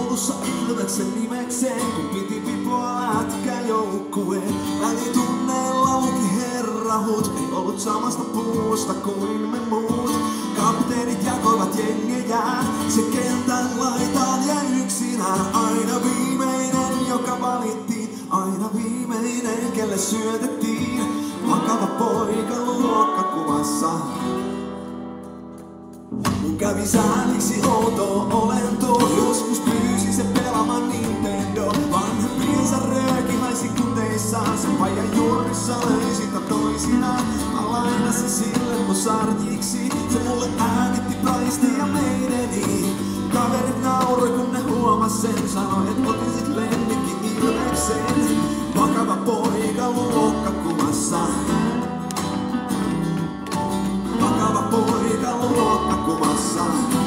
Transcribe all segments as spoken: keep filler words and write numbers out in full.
koulussa Ilveksen nimekseen, kun piti pipoa lätkäjoukkueen. Välitunneilla luki herrahut, ei ollut samasta puusta kuin me muut. Kapteenit jakoivat jengejä, se kentän laitaan jäi yksinään. Aina viimeinen, joka valittiin, aina viimeinen, kelle syötettiin. Vakava poika luokkakuvassa. Mun kävi sääliksi outoa olentoa, joskus pyysi se pelaamaan Nintendo. Vanhempiensa röökiläisi kuteissaan, sen paijan juurissa löi sitä toisinaan. Mä lainasin sille mun sarjiksi, se mulle äänitti Praistia meideni. Kaverit nauroi kun ne huomas sen, sanoi et otisit lemmikki Ilveksen. Vakava poika luokkakuvassa. Vakava poika luokkakuvassa.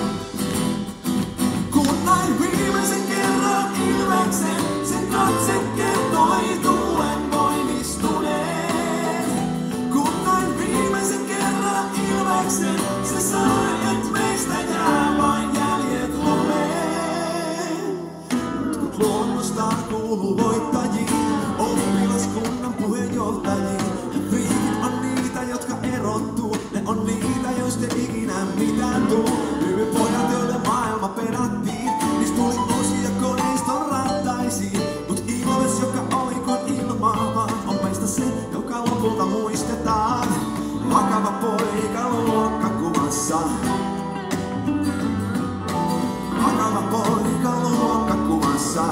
Kun näin viimeisen kerran Ilveksen, sen katse kertoi tulen voimistuneen. Kun näin viimeisen kerran Ilveksen, se sanoi et meistä jää vain jäljet lumeen. Jotkut luonnostaan kuuluu voittajiin, oppilaskunnan puheenjohtajiin. Ja friikit on niitä, jotka erottuu. Ne on niitä, joista ikinä mitään tuu. Hyvin pojat, joille maailma pedattiin, niistä tuli osia koneiston rattaisiin. Mut Ilves, joka oli kuin ilmaa, on meistä se, joka lopulta muistetaan. Vakava poika luokkakuvassa. Vakava poika luokkakuvassa.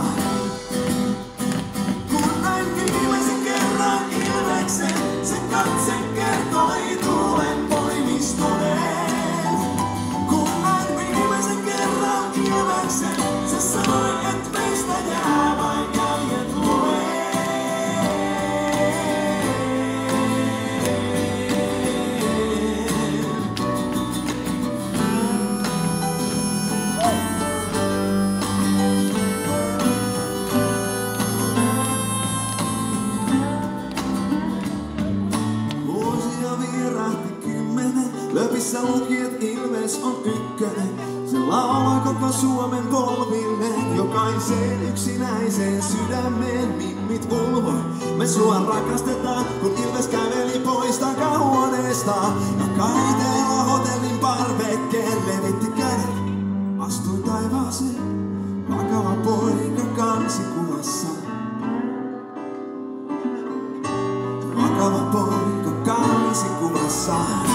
Kun näin viimeisen kerran Ilveksen, sen katse kertoi tulen voimistuneen. Kun näin viimeisen kerran Ilveksen, se sanoi et meistä jää vain jäljet lumeen. Löpissä luki, et Ilves on ykkönen. Se laulaa koko Suomen polville, jokaiseen yksinäiseen sydämeen. Mimmit ulvoi, me sua rakastetaan, kun Ilves käveli pois takahuoneesta. Ja kaiteella hotellin parvekkeen levitti kädet, astui taivaaseen. Vakava poika kansikuvassa. Vakava poika kansikuvassa.